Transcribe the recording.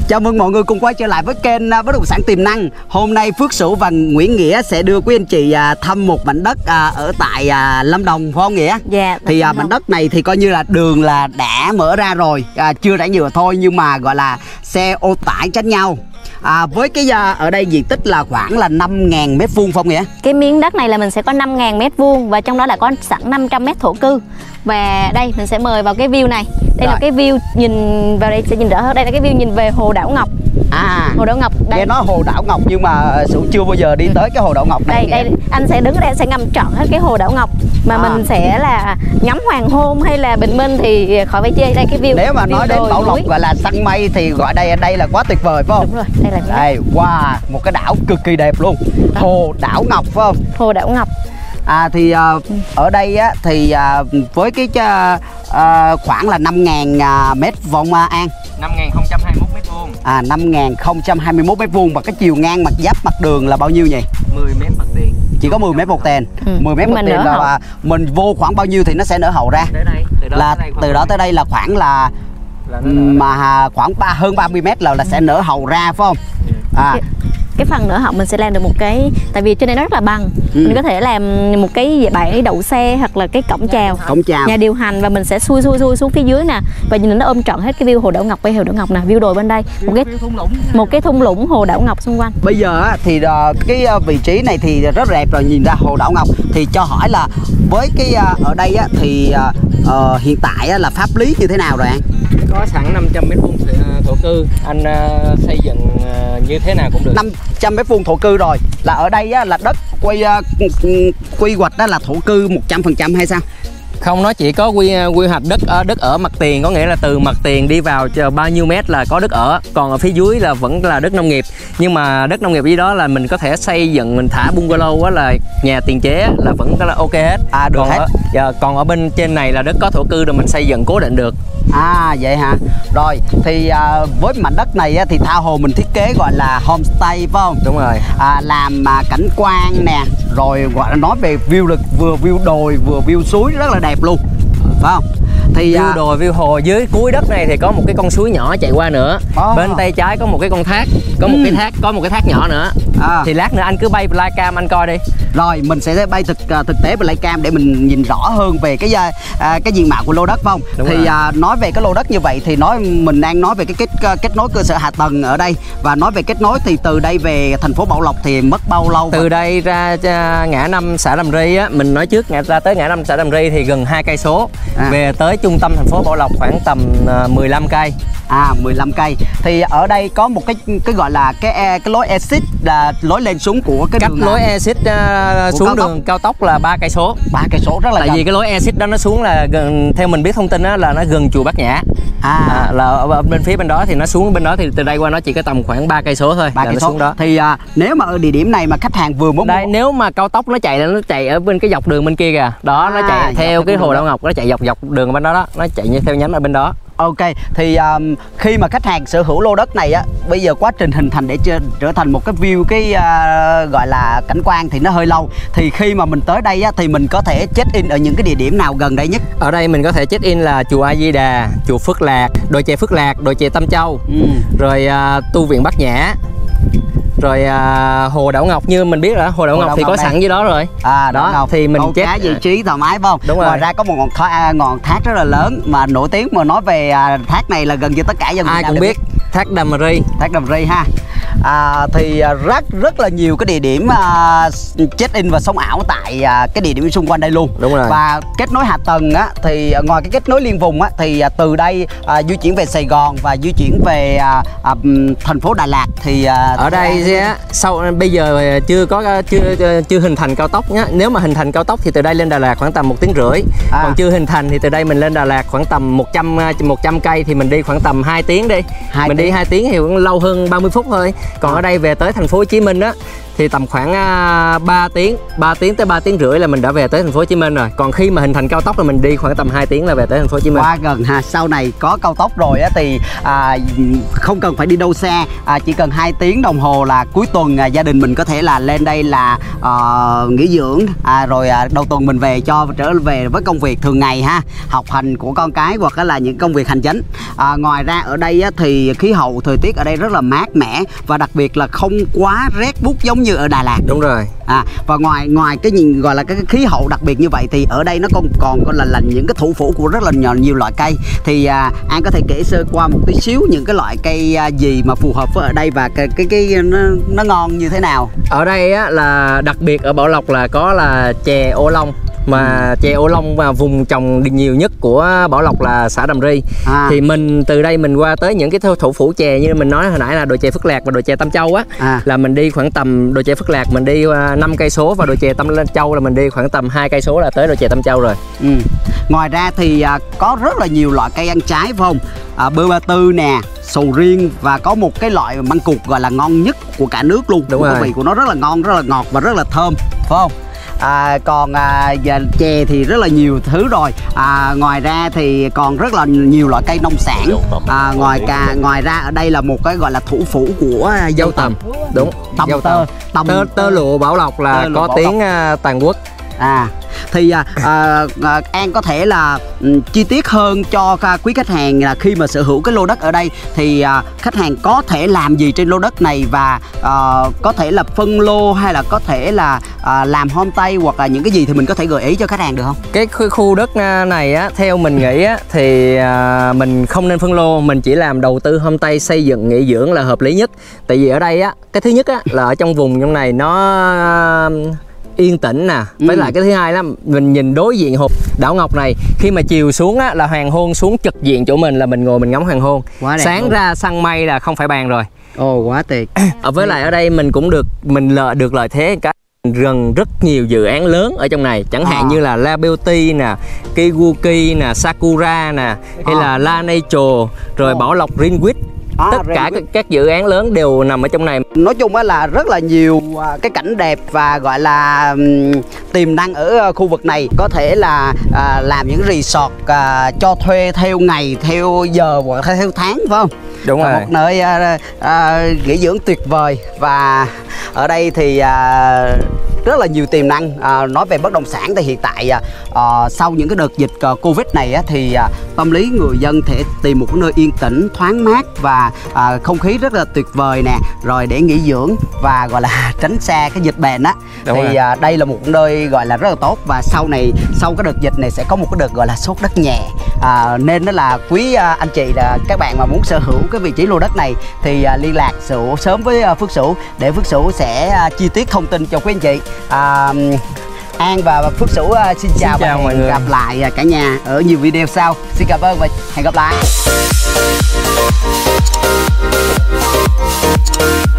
Chào mừng mọi người cùng quay trở lại với kênh Bất động sản tiềm năng. Hôm nay Phước Sửu và Nguyễn Nghĩa sẽ đưa quý anh chị thăm một mảnh đất ở tại Lâm Đồng, phải không Nghĩa? Dạ. Thì mảnh đất này thì coi như là đường là đã mở ra rồi, chưa rải nhựa thôi, nhưng mà gọi là xe ô tải tránh nhau. Với cái ở đây diện tích là khoảng là 5.000 m², không Nghĩa? Cái miếng đất này là mình sẽ có 5.000 m² và trong đó đã có sẵn 500 m thổ cư. Và đây mình sẽ mời vào cái view này. Đây là cái view nhìn vào đây sẽ nhìn rõ hơn. Đây là cái view nhìn về Hồ Đảo Ngọc. Hồ Đảo Ngọc đây. Nghe nói Hồ Đảo Ngọc nhưng mà Sửu chưa bao giờ đi tới cái Hồ Đảo Ngọc này. Đây anh sẽ đứng ở đây, sẽ ngắm trọn hết cái Hồ Đảo Ngọc. Mà mình sẽ là ngắm hoàng hôn hay là bình minh thì khỏi phải chê. Đây cái view. Nếu mà nói đến Bảo Lộc gọi là săn mây thì gọi đây là quá tuyệt vời, phải không? Đúng rồi, đây là đây. Wow, một cái đảo cực kỳ đẹp luôn. Hồ Đảo Ngọc, phải không? Hồ Đảo Ngọc. Thì ở đây á, thì với cái khoảng là 5.000 m² An. 5.021 m². 5.021 m² và cái chiều ngang mặt giáp mặt đường là bao nhiêu nhỉ? 10 m mặt tiền. Chỉ có 10 m một tền. 10 m một tền là mình vô khoảng bao nhiêu thì nó sẽ nở hậu ra? Tới đây, từ đó tới đây là khoảng là mà khoảng hơn 30 m là sẽ nở hậu ra, phải không? Cái phần nở hậu mình sẽ làm được một cái, tại vì trên đây nó rất là bằng, mình có thể làm một cái bãi đậu xe hoặc là cái cổng chào, nhà điều hành, và mình sẽ xuôi xuống phía dưới nè, và nhìn nó ôm trọn hết cái view Hồ Đảo Ngọc. Hồ Đảo Ngọc nè, view đồi bên đây, một cái thung lũng Hồ Đảo Ngọc xung quanh. Bây giờ thì cái vị trí này thì rất là đẹp rồi, nhìn ra Hồ Đảo Ngọc. Thì cho hỏi là với cái ở đây thì hiện tại là pháp lý như thế nào rồi anh? Có sẵn 500 m² thổ cư, anh xây dựng như thế nào cũng được. 500 m² thổ cư rồi, là ở đây là đất quy hoạch đó là thổ cư 100% hay sao? Không, nó chỉ có quy hoạch đất ở mặt tiền, có nghĩa là từ mặt tiền đi vào bao nhiêu mét là có đất ở, còn ở phía dưới là vẫn là đất nông nghiệp. Nhưng mà đất nông nghiệp dưới đó là mình có thể xây dựng, mình thả bungalow á, là nhà tiền chế là vẫn là ok hết. Được hết. Còn ở bên trên này là đất có thổ cư rồi mình xây dựng cố định được. Vậy hả? Rồi thì với mảnh đất này thì tha hồ mình thiết kế gọi là homestay, phải không? Đúng rồi. Làm cảnh quan nè, rồi gọi là nói về view lực, vừa view đồi vừa view suối rất là đẹp luôn, phải không? Thì view đồi view hồ, dưới cuối đất này thì có một cái con suối nhỏ chạy qua nữa. Bên tay trái có một cái con thác, có một cái thác nhỏ nữa. Thì lát nữa anh cứ bay flycam anh coi đi. Rồi mình sẽ bay thực tế flycam để mình nhìn rõ hơn về cái diện mạo của lô đất, phải không? Đúng thì nói về cái lô đất như vậy thì mình đang nói về cái kết nối cơ sở hạ tầng ở đây, và nói về kết nối thì từ đây về thành phố Bảo Lộc thì mất bao lâu? Từ đây ra ngã 5 xã Đàm Ri á, mình nói trước ra tới ngã 5 xã Đàm Ri thì gần 2 cây số. Về tới trung tâm thành phố Bảo Lộc khoảng tầm 15 cây. 15 cây. Thì ở đây có một cái gọi là cái lối exit, là lối lên xuống của cái đường. Lối exit xuống đường cao tốc là 3 cây số. 3 cây số rất là gần. Tại vì cái lối exit đó nó xuống là gần, theo mình biết thông tin đó, là nó gần chùa Bát Nhã. Là ở bên phía bên đó thì nó xuống bên đó, thì từ đây qua nó chỉ có tầm khoảng 3 cây số thôi. 3 cây số. Xuống đó. Thì nếu mà ở địa điểm này mà khách hàng vừa muốn đây, nếu mà cao tốc nó chạy ở bên cái dọc đường bên kia kìa. Đó, nó chạy theo cái Hồ Đảo Ngọc, nó chạy dọc đường bên đó, nó chạy như theo nhánh ở bên đó. Ok, thì khi mà khách hàng sở hữu lô đất này á, bây giờ quá trình hình thành để trở thành một cái view, gọi là cảnh quan thì nó hơi lâu. Thì khi mà mình tới đây á, thì mình có thể check in ở những cái địa điểm nào gần đây nhất? Ở đây mình có thể check in là chùa A Di Đà, chùa Phước Lạc, đồi chè Phước Lạc, đồi chè Tâm Châu, rồi tu viện Bát Nhã, rồi Hồ Đảo Ngọc. Như mình biết là Hồ Đảo Ngọc thì có sẵn dưới đó rồi. Đó Ngọc. Thì mình check vị trí thoải mái, phải không? Đúng rồi. Ngoài ra có một ngọn thác rất là lớn mà nổi tiếng, mà nói về thác này là gần như tất cả dân ai cũng biết. Thác Đàm Ri. Thác Đàm Ri ha. Thì rất là nhiều cái địa điểm check in và sống ảo tại cái địa điểm xung quanh đây luôn. Đúng rồi. Và kết nối hạ tầng á, thì ngoài cái kết nối liên vùng á, thì từ đây di chuyển về Sài Gòn và di chuyển về thành phố Đà Lạt thì ở đây á, bây giờ chưa hình thành cao tốc nhá. Nếu mà hình thành cao tốc thì từ đây lên Đà Lạt khoảng tầm 1,5 tiếng. Còn chưa hình thành thì từ đây mình lên Đà Lạt khoảng tầm 100 cây thì mình đi khoảng tầm 2 tiếng đi. Mình đi 2 tiếng thì cũng lâu hơn 30 phút thôi. Còn ở đây về tới thành phố Hồ Chí Minh á thì tầm khoảng 3 tiếng tới 3 tiếng rưỡi là mình đã về tới thành phố Hồ Chí Minh rồi. Còn khi mà hình thành cao tốc là mình đi khoảng tầm 2 tiếng là về tới thành phố Hồ Chí Minh. Quá gần ha. Sau này có cao tốc rồi á thì không cần phải đi đâu xa, chỉ cần 2 tiếng đồng hồ là cuối tuần gia đình mình có thể là lên đây là nghỉ dưỡng, rồi đầu tuần mình về cho trở về với công việc thường ngày ha, học hành của con cái hoặc là những công việc hành chính. Ngoài ra ở đây á, thì khí hậu thời tiết ở đây rất là mát mẻ và đặc biệt là không quá rét buốt giống như ở Đà Lạt. Đúng rồi. Và ngoài cái nhìn gọi là cái khí hậu đặc biệt như vậy thì ở đây nó còn là những cái thủ phủ của rất là nhiều loại cây. Thì An có thể kể sơ qua một tí xíu những cái loại cây gì mà phù hợp với ở đây và cái nó ngon như thế nào. Ở đây á, là đặc biệt ở Bảo Lộc là có là chè ô long. Mà chè ô long và vùng trồng nhiều nhất của Bảo Lộc là xã Đàm Ri. Thì mình từ đây mình qua tới những cái thủ phủ chè như mình nói hồi nãy là đồi chè Phước Lạc và đồi chè Tam Châu á, là mình đi khoảng tầm đồi chè Phước Lạc mình đi 5 cây số và đồi chè Tam Châu là mình đi khoảng tầm 2 cây số là tới đồi chè Tam Châu rồi. Ngoài ra thì có rất là nhiều loại cây ăn trái phải không? Bơ ba tư nè, sầu riêng và có một cái loại măng cụt gọi là ngon nhất của cả nước luôn. Đúng rồi. Vị của nó rất là ngon, rất là ngọt và rất là thơm phải không? Còn chè thì rất là nhiều thứ rồi. Ngoài ra thì còn rất là nhiều loại cây nông sản. Ngoài ra ở đây là một cái gọi là thủ phủ của dâu tằm. Đúng. Tơ lụa Bảo Lộc là có tiếng Tàn Quốc. Thì An có thể là chi tiết hơn cho quý khách hàng là khi mà sở hữu cái lô đất ở đây thì khách hàng có thể làm gì trên lô đất này và có thể là phân lô hay là có thể là làm homestay hoặc là những cái gì thì mình có thể gợi ý cho khách hàng được không? Cái khu đất này á, theo mình nghĩ á, thì mình không nên phân lô, mình chỉ làm đầu tư homestay xây dựng nghỉ dưỡng là hợp lý nhất. Tại vì ở đây á, cái thứ nhất á, là ở trong vùng trong này nó yên tĩnh nè, với lại cái thứ hai là mình nhìn đối diện hộp đảo Ngọc này, khi mà chiều xuống á, là hoàng hôn xuống trực diện chỗ mình là mình ngồi mình ngắm hoàng hôn. Sáng luôn. Ra săn mây là không phải bàn rồi. Quá tuyệt. Với lại ở đây mình cũng được lợi thế cái gần rất nhiều dự án lớn ở trong này, chẳng hạn như là La Beauty nè, Kiwuki nè, Sakura nè, hay là La Nature, rồi Bảo Lộc Greenwich. Tất cả các dự án lớn đều nằm ở trong này. Nói chung là rất là nhiều cái cảnh đẹp và gọi là tiềm năng ở khu vực này. Có thể là làm những resort cho thuê theo ngày, theo giờ hoặc theo tháng phải không? Đúng rồi. Một nơi nghỉ dưỡng tuyệt vời. Và ở đây thì rất là nhiều tiềm năng. Nói về bất động sản thì hiện tại sau những cái đợt dịch Covid này thì tâm lý người dân thể tìm một cái nơi yên tĩnh, thoáng mát và không khí rất là tuyệt vời nè, rồi để nghỉ dưỡng và gọi là tránh xa cái dịch bệnh á. Thì đây là một nơi gọi là rất là tốt. Và sau cái đợt dịch này sẽ có một cái đợt gọi là sốt đất nhẹ, nên đó là quý anh chị là các bạn mà muốn sở hữu cái vị trí lô đất này thì liên lạc sớm với Phước Sửu để Phước Sửu sẽ chi tiết thông tin cho quý anh chị. An và Phước Sửu xin chào và mọi người. Gặp lại cả nhà ở nhiều video sau. Xin cảm ơn và hẹn gặp lại.